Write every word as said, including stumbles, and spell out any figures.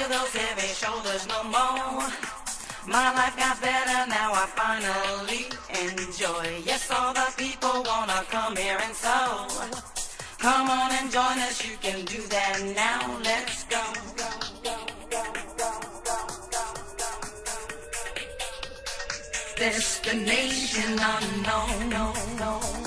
those heavy shoulders no more. My life got better, now I finally enjoy. Yes, all the people wanna come here and so. Come on and join us, you can do that now, let's go. Destination unknown, no, no.